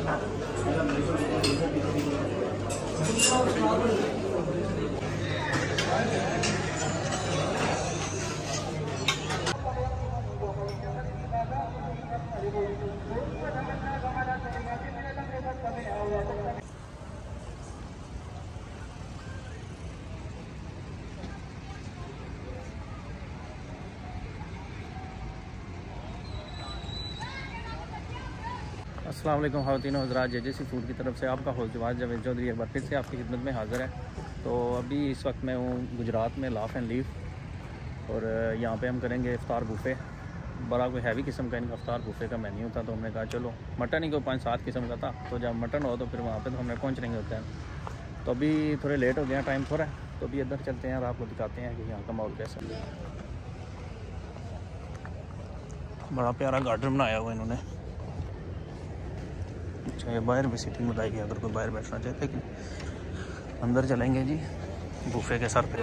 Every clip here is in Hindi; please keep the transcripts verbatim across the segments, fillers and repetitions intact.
अस्सलाम वालेकुम ख़वातीन व हज़रात, जे जे सी फूड की तरफ से आपका होस्ट जवाद जावेद चौधरी एक बार फिर से आपकी खिदमत में हाज़िर है। तो अभी इस वक्त मैं हूँ गुजरात में लाफ एंड लीफ, और यहाँ पे हम करेंगे इफ्तार बुफ़े। बड़ा कोई हैवी किस्म का इनका इफ्तार बुफ़े का मेन्यू था, तो हमने कहा चलो मटन ही को पाँच सात किस्म का था, तो जब मटन हो तो फिर वहाँ पर तो हमें पहुँच रहेंगे होते हैं। तो अभी थोड़े लेट हो गया, टाइम थोड़ा है, तो अभी इधर चलते हैं और आपको दिखाते हैं कि यहाँ का माहौल कैसा है। बड़ा प्यारा गार्डन बनाया हुआ इन्होंने। अच्छा, ये बाहर भी सीटिंग बताएगी अगर कोई बाहर बैठना चाहते, लेकिन अंदर चलेंगे जी बुफे के सर पे।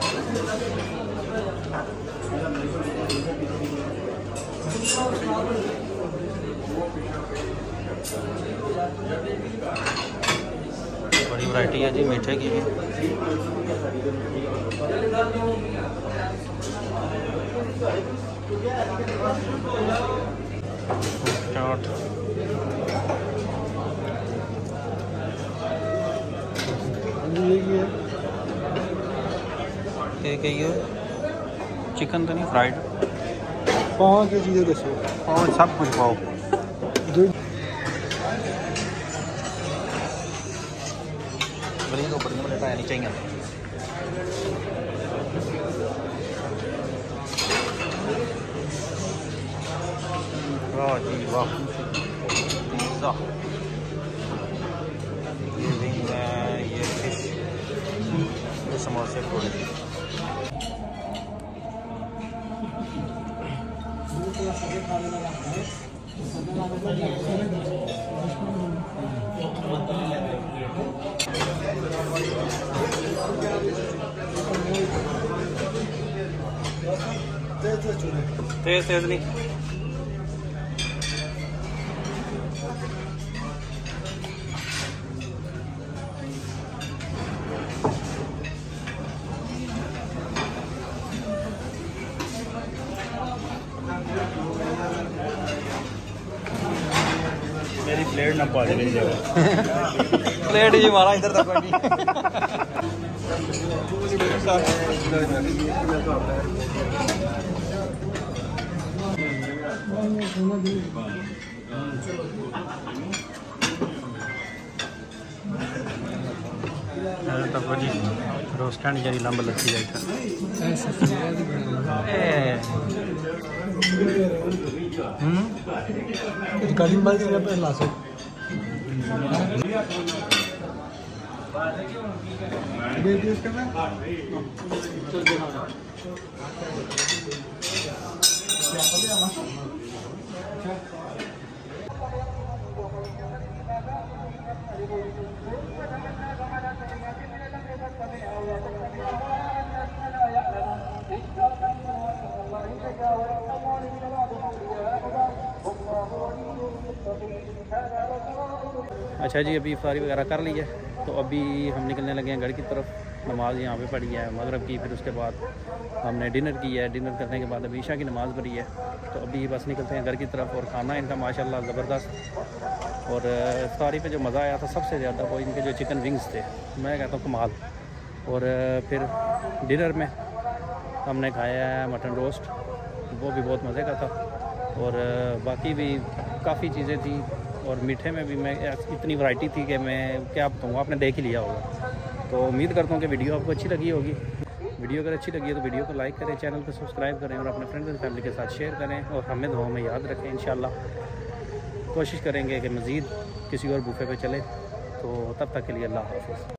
बड़ी वैरायटी है जी मीठे की भी। चाट, एक ये चिकन तो नहीं फ्राइड, पाँच की चीज़ें दसो और सब कुछ पाओ। बड़ी तो बड़ी बड़े नहीं चाहिए। वाह जी वाह, पिज़्ज़ा, ये विंग है, ये फिश, ये समोसे पूरी। तेज तेज नहीं, मेरी प्लेट ना पा मेरी जगह प्लेट ही मारा इधर तक नहीं। जी रोस्टेंड जरी लंब लस्सी है अच्छा जी, अभी इफ्तारी वगैरह कर ली है, तो अभी हम निकलने लगे हैं घर की तरफ। नमाज़ यहाँ पे पढ़ी है मगरिब की, फिर उसके बाद हमने डिनर किया है। डिनर करने के बाद अभी ईशा की नमाज़ पढ़ी है, तो अभी बस निकलते हैं घर की तरफ। और खाना इनका माशाल्लाह ज़बरदस्त, और इफ्तारी पे जो मज़ा आया था सबसे ज़्यादा वो इनके जो चिकन विंग्स थे, मैं कहता हूँ कमाल। और फिर डिनर में हमने खाया है मटन रोस्ट, वो भी बहुत मज़े का था। और बाकी भी काफ़ी चीज़ें थी, और मीठे में भी मैं इतनी वैरायटी थी कि मैं क्या बताऊँ, आपने देख ही लिया होगा। तो उम्मीद करता हूँ कि वीडियो आपको अच्छी लगी होगी। वीडियो अगर अच्छी लगी है तो वीडियो को लाइक करें, चैनल को सब्सक्राइब करें, और अपने फ्रेंड्स एंड फैमिली के साथ शेयर करें, और हमें दुआओं में याद रखें। इंशाल्लाह कोशिश करेंगे कि मज़ीद किसी और बुफे पे चले। तो तब तक के लिए अल्लाह हाफ़िज़।